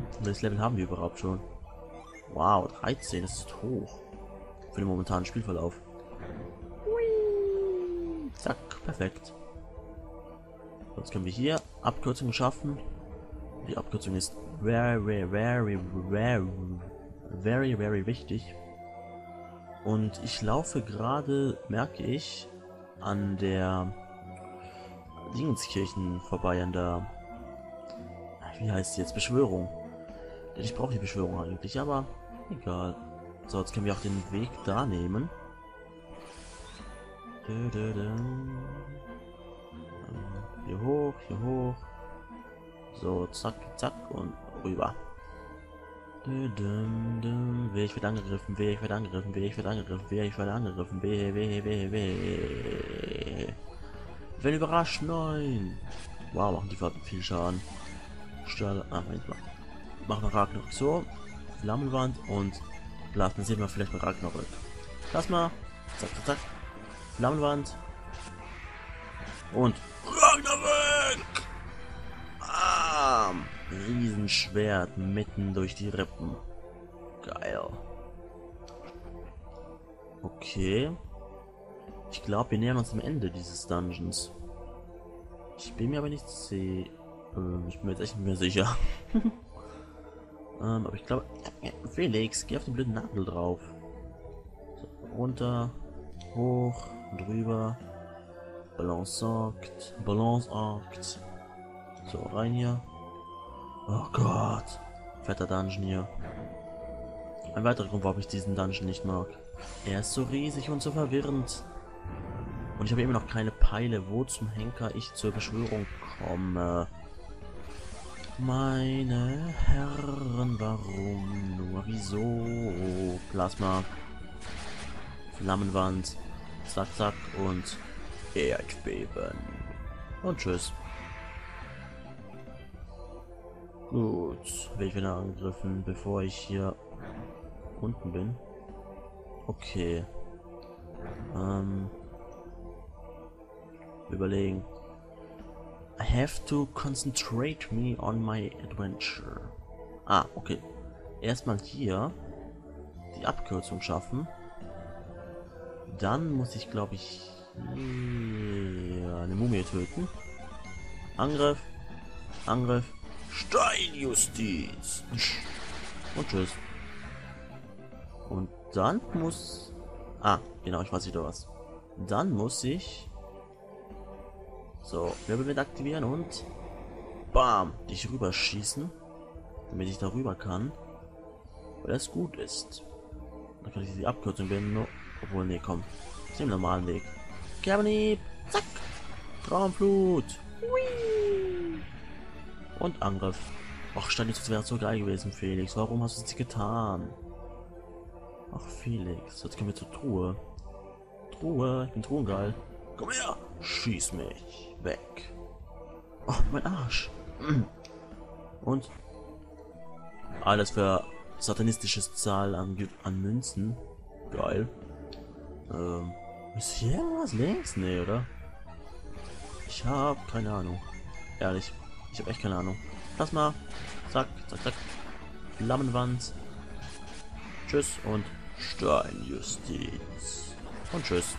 Welches Level haben wir überhaupt schon? Wow, 13, das ist hoch. Für den momentanen Spielverlauf. Hui. Zack, perfekt. Jetzt können wir hier Abkürzungen schaffen. Die Abkürzung ist very wichtig. Und ich laufe gerade, merke ich, an der Dingenskirchen vorbei, an der, wie heißt sie jetzt, Beschwörung. Denn ich brauche die Beschwörung eigentlich, aber egal. So, jetzt können wir auch den Weg da nehmen. Hier hoch, hier hoch. So, zack, zack und rüber. Wer ich wird angegriffen, wer ich wird angegriffen, wer ich wird angegriffen, wer ich wird angegriffen, wer. Ich werde überrascht, nein. Wow, machen die Waffen viel Schaden. Stahl, manchmal. Machen wir Ragnarök so. Flammenwand und Plasma sehen wir vielleicht mal Ragnarök. Plasma, zack, zack, zack. Flammenwand. Und Ragnarök! Riesenschwert mitten durch die Rippen. Geil. Okay. Ich glaube, wir nähern uns dem Ende dieses Dungeons. Ich bin mir aber nicht sicher. Ich bin mir jetzt echt nicht mehr sicher. Aber ich glaube... Felix, geh auf den blöden Nagel drauf. So, runter, hoch, drüber. Balanceakt. Balanceakt. So, rein hier. Oh Gott. Fetter Dungeon hier. Ein weiterer Grund, warum ich diesen Dungeon nicht mag. Er ist so riesig und so verwirrend. Und ich habe immer noch keine Peile, wo zum Henker ich zur Beschwörung komme. Meine Herren, warum nur? Wieso? Plasma. Flammenwand. Zack, zack und Erdbeben. Und tschüss. Gut. Werde ich wieder angegriffen, bevor ich hier unten bin. Okay. Überlegen. I have to concentrate me on my adventure. Ah, okay. Erstmal hier die Abkürzung schaffen. Dann muss ich, glaube ich, hier eine Mumie töten. Angriff. Angriff. Steinjustiz. Und tschüss. Und dann muss... Ah, genau, ich weiß wieder was. Dann muss ich... So, Wirbelwind aktivieren und... Bam! Dich rüberschießen. Damit ich darüber kann. Weil das gut ist. Dann kann ich die Abkürzung wählen. Obwohl, nee, komm. Ich nehme den normalen Weg. Kerbenhieb! Zack! Traumflut! Hui. Und Angriff. Ach, stand jetzt wäre so geil gewesen, Felix. Warum hast du es nicht getan? Ach, Felix. Jetzt kommen wir zur Truhe. Truhe, ich bin truhengeil. Komm her! Schieß mich weg. Oh, mein Arsch. Und alles für satanistisches Zahl an Münzen. Geil. Ist hier irgendwas links? Nee, oder? Ich habe keine Ahnung. Ehrlich. Ich habe echt keine Ahnung. Lass mal. Zack, zack, zack. Flammenwand. Tschüss und Steinjustiz. Und tschüss.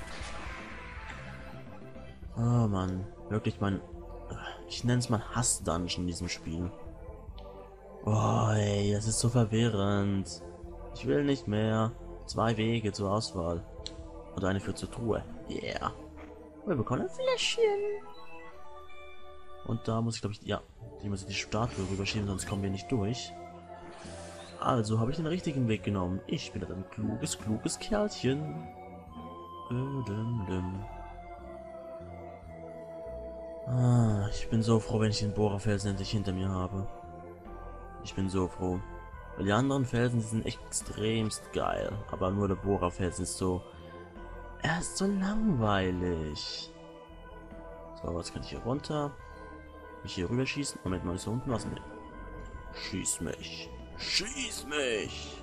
Oh Mann. Wirklich mein... Ich nenne es mal Hass-Dungeon in diesem Spiel. Oh ey, das ist so verwirrend. Ich will nicht mehr. 2 Wege zur Auswahl. Und eine führt zur Truhe. Yeah. Wir bekommen ein Fläschchen. Und da muss ich, glaube ich, ja, die muss ich die Statue rüberschieben, sonst kommen wir nicht durch. Also habe ich den richtigen Weg genommen. Ich bin ein kluges Kerlchen. Ah, ich bin so froh, wenn ich den Bohrerfelsen endlich hinter mir habe. Ich bin so froh. Weil die anderen Felsen, die sind echt extremst geil. Aber nur der Bohrerfelsen ist so... Er ist so langweilig. So, jetzt kann ich hier runter. Mich hier rüber schießen. Moment mal, ist hier unten was? Nee. Schieß mich. Schieß mich.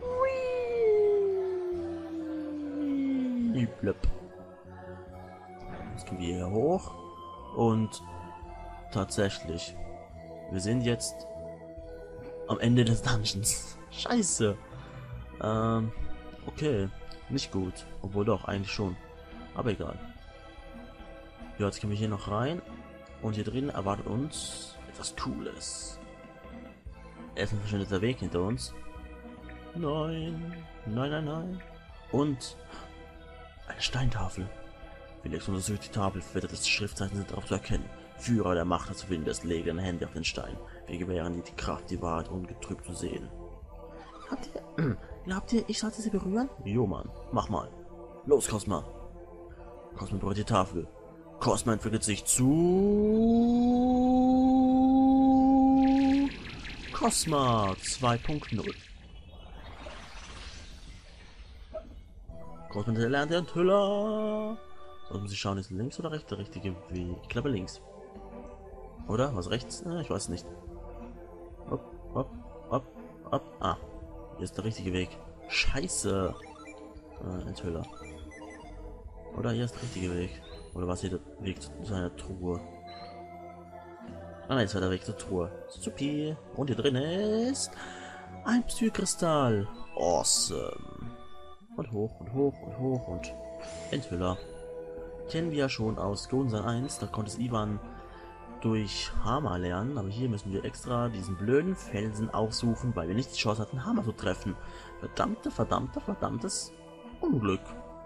Hui. Blöpp. Jetzt gehen wir hier hoch. Und tatsächlich. Wir sind jetzt Am Ende des Dungeons. Scheiße. Okay. Nicht gut. Obwohl doch, eigentlich schon. Aber egal. Ja, jetzt können wir hier noch rein. Und hier drin erwartet uns etwas Cooles. Erstmal verschwindet der Weg hinter uns. Nein. Nein, nein, nein. Und eine Steintafel. Felix untersucht die Tafel, verwittertes Schriftzeichen sind darauf zu erkennen. Führer der Macht des Windes, lege deine Hände auf den Stein. Wir gewähren dir die Kraft, die Wahrheit ungetrübt zu sehen. Glaubt ihr, ich sollte sie berühren? Jo, Mann. Mach mal. Los, Cosma. Cosma berührt die Tafel. Cosma entwickelt sich zu... Cosma 2.0. Cosma lernt den Enthüller. Sollten Sie schauen, ist links oder rechts der richtige Weg? Ich glaube links. Oder? Was rechts? Ich weiß nicht. Hopp, hopp, hopp, hopp. Ah, hier ist der richtige Weg. Scheiße. Enthüller. Oder hier ist der richtige Weg. Oder was hier der Weg zu seiner Truhe? Ah nein, es war der Weg zur Truhe. Supi. Und hier drin ist ein Psykristall. Awesome. Und hoch und hoch und hoch und Enthüller. Kennen wir ja schon aus Gonsan 1, da konnte es Ivan durch Hammer lernen, aber hier müssen wir extra diesen blöden Felsen aufsuchen, weil wir nicht die Chance hatten, Hammer zu treffen. Verdammtes Unglück.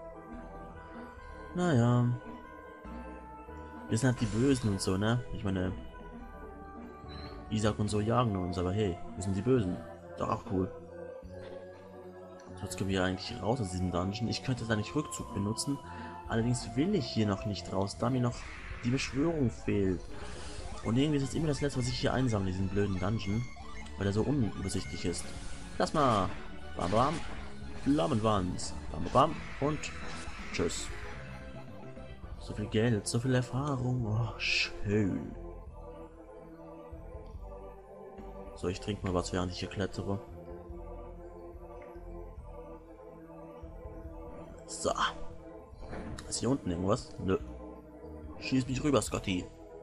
Naja. Wir sind halt die Bösen und so, ne? Ich meine, Isaac und so jagen uns, aber hey, wir sind die Bösen. Doch auch cool. So, jetzt können wir eigentlich raus aus diesem Dungeon. Ich könnte jetzt eigentlich Rückzug benutzen. Allerdings will ich hier noch nicht raus, da mir noch die Beschwörung fehlt. Und irgendwie ist es immer das letzte, was ich hier einsammle, diesen blöden Dungeon. Weil er so unübersichtlich ist. Lass mal. Bam bam. Flammenwand. Bam bam. Und tschüss. So viel Geld, so viel Erfahrung. Oh, schön. So, ich trinke mal was, während ich hier klettere. So. Ist hier unten irgendwas? Nö. Schieß mich rüber, Scotty.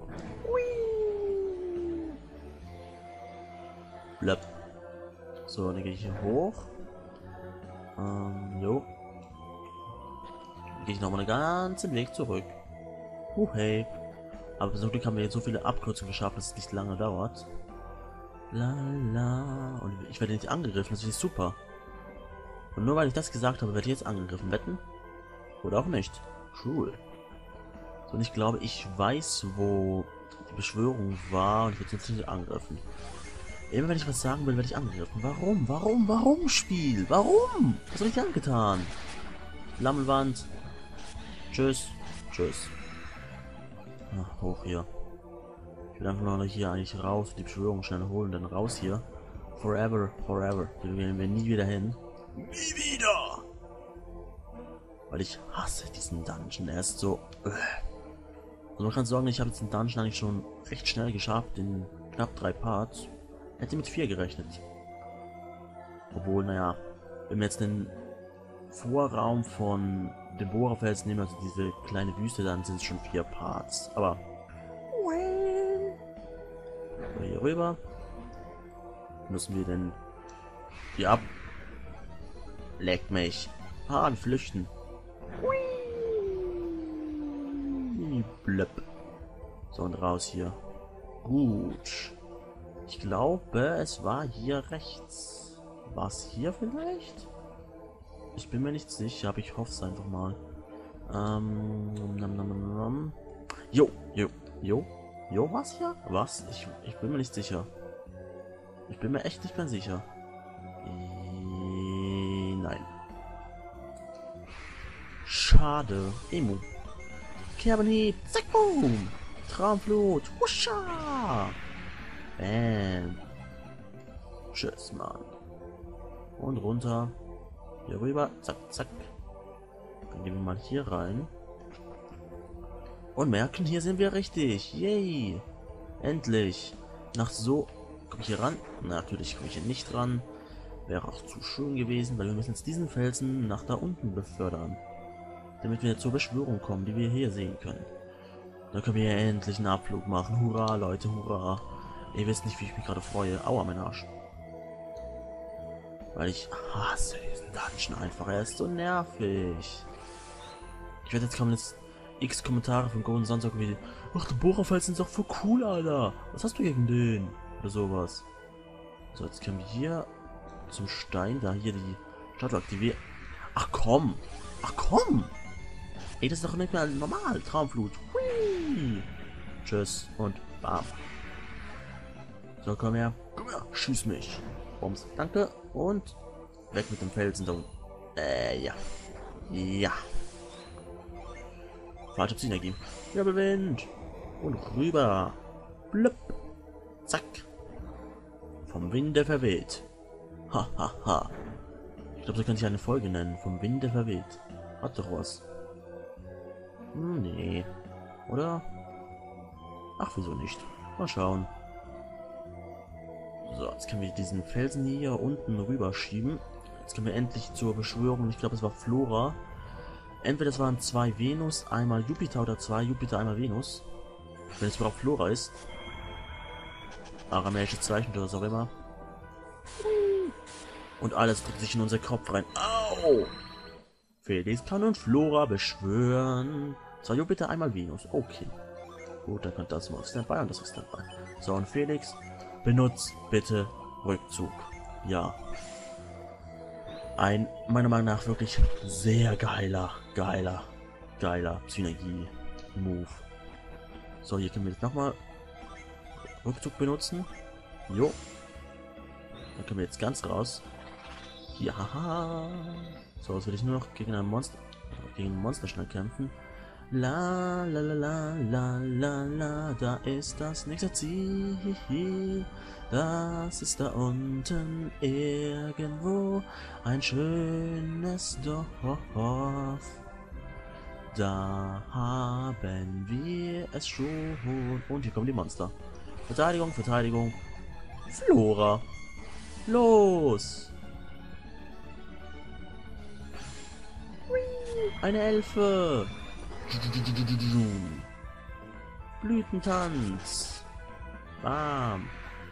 Blöpp. So, dann gehe ich hier hoch. Jo. Dann gehe ich nochmal einen ganzen Weg zurück. Hey. Aber zum Glück haben wir jetzt so viele Abkürzungen geschafft, dass es nicht lange dauert. Lala. Und ich werde nicht angegriffen, das ist super. Und nur weil ich das gesagt habe, werde ich jetzt angegriffen. Wetten? Oder auch nicht. Cool. So, und ich glaube, ich weiß, wo die Beschwörung war und ich werde jetzt nicht angegriffen. Immer wenn ich was sagen will, werde ich angegriffen. Warum? Warum, Spiel? Warum? Was habe ich dir angetan? Flammenwand. Tschüss. Tschüss. Ach, hoch hier. Ich will einfach noch hier eigentlich raus, die Beschwörung schnell holen, dann raus hier. Forever. Hier gehen wir nie wieder hin. Nie wieder! Weil ich hasse diesen Dungeon. Er ist so... Also man kann sagen, ich habe jetzt den Dungeon eigentlich schon recht schnell geschafft, in knapp 3 Parts. Hätte mit 4 gerechnet. Obwohl, naja, wenn wir jetzt den Vorraum von dem Bohrerfels nehmen, also diese kleine Wüste, dann sind es schon 4 Parts. Aber... So, hier rüber. Müssen wir denn... Ja. Leckt mich. Flüchten. Blöpp. So, und raus hier. Gut. Ich glaube, es war hier rechts. War es hier vielleicht? Ich bin mir nicht sicher, aber ich hoffe es einfach mal. Jo, was hier? Was? Ich bin mir nicht sicher. Ich bin mir echt nicht mehr sicher. Nein. Schade. Emu. Kerbenhieb. Zack, boom. Traumflut. Huscha. Bam. Tschüss, Mann. Und runter. Hier rüber. Zack, zack. Dann gehen wir mal hier rein. Und merken, hier sind wir richtig. Yay. Endlich. Nach so... Komme ich hier ran? Na, natürlich komme ich hier nicht ran. Wäre auch zu schön gewesen, weil wir müssen jetzt diesen Felsen nach da unten befördern. Damit wir zur Beschwörung kommen, die wir hier sehen können. Dann können wir endlich einen Abflug machen. Hurra, Leute, hurra. Ihr wisst nicht, wie ich mich gerade freue. Aua, mein Arsch. Weil ich hasse diesen Dungeon einfach. Er ist so nervig. Ich werde jetzt kommen jetzt x Kommentare von Golden Sun sagen wie, ach, der Bohrerfels ist doch voll cool, Alter. Was hast du gegen den? Oder sowas. So, jetzt können wir hier zum Stein, da hier die Statue aktivieren. Ach komm. Ach komm. Ey, das ist doch nicht mehr normal. Traumflut. Hui. Tschüss und bam. So, komm her. Komm her. Schieß mich. Bums. Danke. Und weg mit dem Felsen da unten. Ja. Ja. Falsche Synergie. Wirbelwind. Und rüber. Blöpp. Zack. Vom Winde verweht. Ha, ha, ha. Ich glaube, so kann ich eine Folge nennen. Vom Winde verweht. Hat doch was. Nee. Oder? Ach, wieso nicht? Mal schauen. So, jetzt können wir diesen Felsen hier unten rüber schieben. Jetzt können wir endlich zur Beschwörung. Ich glaube, es war Flora. Entweder es waren 2 Venus, einmal Jupiter oder 2 Jupiter, einmal Venus. Wenn es überhaupt Flora ist. Aramäische Zeichen oder was auch immer. Und alles drückt sich in unser Kopf rein. Au! Felix kann und Flora beschwören. 2 Jupiter, einmal Venus. Okay. Gut, dann kommt das mal auf Standby und das auf Standby. So, und Felix, benutzt bitte Rückzug. Ja. Ein, meiner Meinung nach, wirklich sehr geiler Synergie-Move. So, hier können wir jetzt nochmal Rückzug benutzen. Jo. Dann können wir jetzt ganz raus. Ja. So, jetzt will ich nur noch gegen ein Monster schnell kämpfen. La la la la la la la, da ist das nächste Ziel. Das ist da unten irgendwo ein schönes Dorf. Da haben wir es schon. Und hier kommen die Monster. Verteidigung, Verteidigung. Flora. Los. Eine Elfe. Blütentanz. Bam.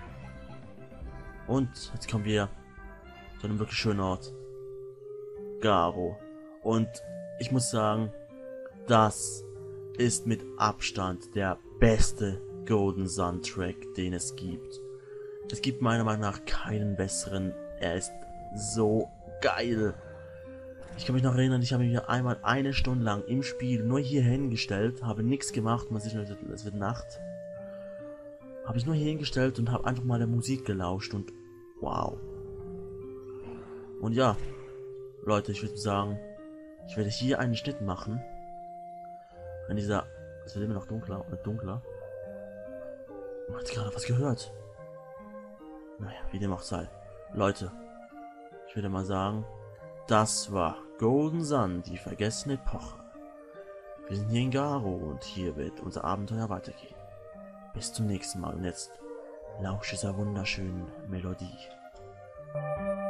Und jetzt kommen wir zu einem wirklich schönen Ort. Garo. Und ich muss sagen, das ist mit Abstand der beste Golden Sun Track, den es gibt. Es gibt meiner Meinung nach keinen besseren. Er ist so geil. Ich kann mich noch erinnern, ich habe mir einmal 1 Stunde lang im Spiel nur hier hingestellt, habe nichts gemacht, man sieht, es wird Nacht. Habe ich nur hier hingestellt und habe einfach mal der Musik gelauscht und wow. Und ja, Leute, ich würde sagen, ich werde hier einen Schnitt machen. Wenn dieser, es wird immer noch dunkler und dunkler. Man hat gerade was gehört. Naja, wie dem auch sei. Leute, ich würde mal sagen, das war Golden Sun, die vergessene Epoche. Wir sind hier in Garo und hier wird unser Abenteuer weitergehen. Bis zum nächsten Mal und jetzt lausch dieser wunderschönen Melodie.